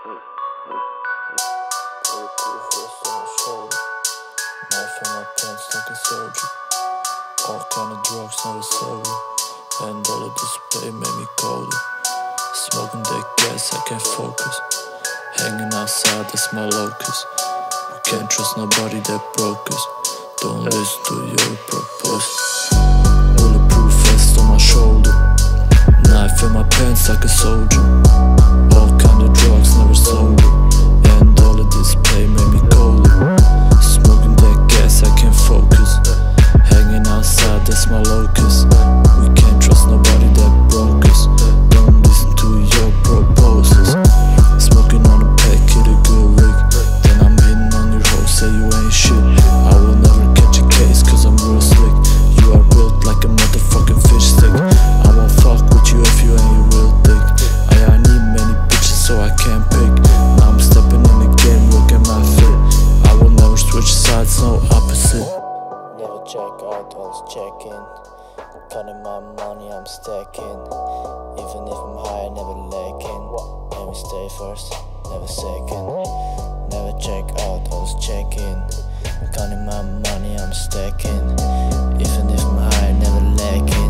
Bulletproof vest on my shoulder, knife in my pants like a soldier. All kind of drugs, never sober, and all of this pain made me colder. Smoking that gas, I can't focus. Hanging outside, that's my locus. We can't trust nobody that broke us. Don't listen to your purpose. Bulletproof vest on my shoulder, knife in my pants like a soldier. All kind of drugs, never sober, and all of this pain made me colder. Smoking that gas, I can't focus. Hanging outside, that's my locus. We can't trust nobody that broke us. Don't listen to your proposals. Smoking on a pack, hit a good rig. Then I'm hitting on your hoe, say you ain't shit. I will never catch a case, cause I'm real slick. You are built like a motherfucking fish stick. I won't fuck with you if you ain't real thick. I need many bitches so I can't pick. Now I'm stepping in the game, look at my fit. I will never switch sides, no opposite. Never check out, always checking. Counting my money, I'm stacking. Even if I'm high, never lacking. And we stay first, never second. Never check out, always checking. Counting my money, I'm stacking. Even if I'm high, never lacking.